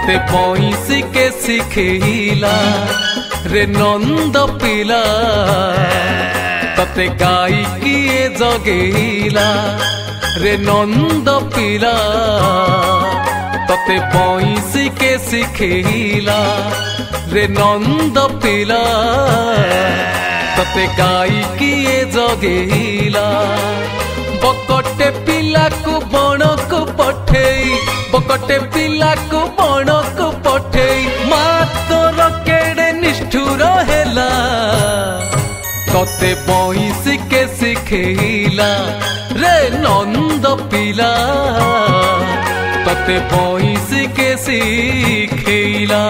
तते पैसी के शिखेला रे नंद पिला तते गाई किए जगेला रे नंद पिला तते पैसी के शिखेला रे नंद पिला तते गाई किए जगेला बकटे पिला को बण को पठेई बकटे पिला को बण को पठेई मातर केड़े निष्ठुर हेला तते पैसी के शिखेला रे नंद पिला तते पैसी के शिखेला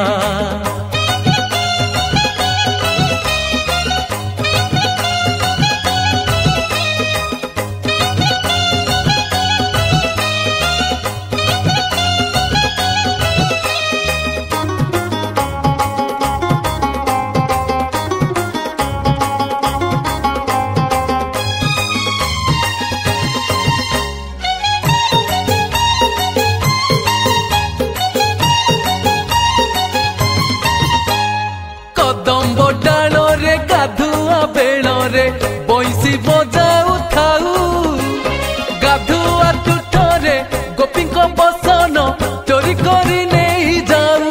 कदम्ब डाल रे गाधुआ बेल रे पैसी बजाऊ थाऊ गाधुआ तुठरे गोपी बसन चोरी करी नहीं जाऊ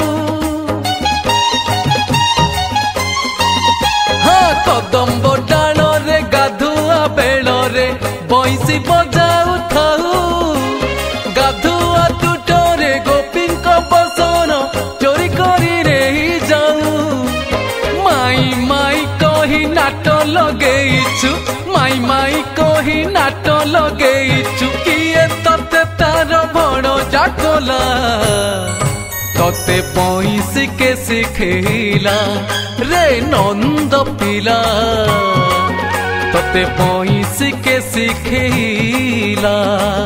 हाँ कदम्ब डाल रे गाधुआ बेल रे पैसी बजाऊ थाऊ गाधुआ तुठरे गोपी बसन चोरी करी नहीं जाऊ माई माई कही नाट लगेइछु माई माई कही नाट लगेइछु किए तते तार बण जाकला तते पैसी के शिखेला रे नंद पिला तते पैसी के शिखेला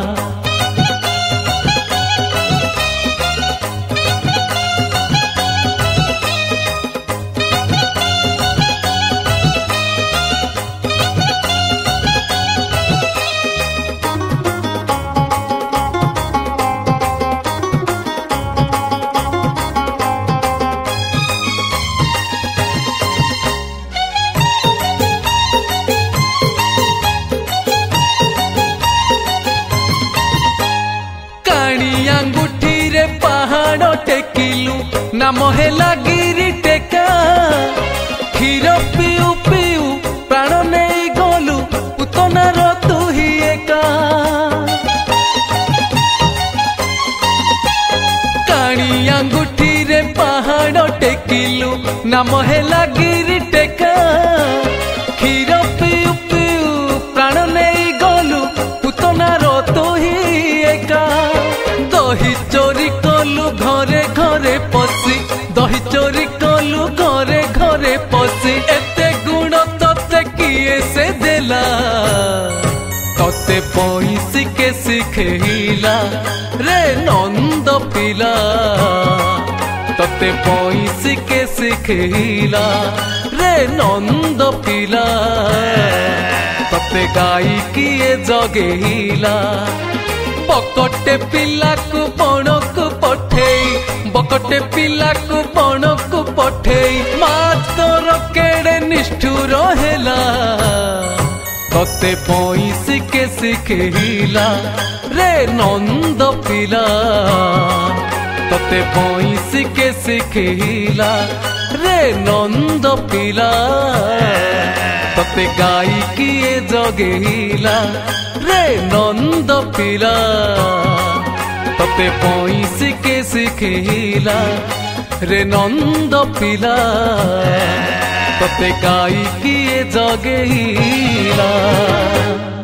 अंगूठी रे पहाड़ टेकिलु नाम हेला गिरी टेका क्षीर पिउ पिउ प्राण नहीं गलु पुतनार तू ही एका काणी अंगूठी रे पहाड़ टेकिलु नाम हेला गिरी टेका क्षीर पिउ पिउ प्राण नहीं गलु पुतनार तू ही एका दही चोरी कलु घरे घरे पसी दही चोरी कलु घरे घरे पसी एते गुण तते किए से देला तते पैसी के शिखेला रे नंद पिला तते पैसी के शिखेला रे नंद पिला तते गाई किए जगेला बकटे पिला को बण को पठेई बकटे पिला को बण को पठेई मातर केड़े निष्ठुर हेला तते पैसी के शिखेला रे नंद पिला तते पैसी के शिखेला रे नंद पिला तते गाई किए जगेला रे नंद पिला तते पैसी के शिखेला रे नंद पिला तते गाई किए जगेला।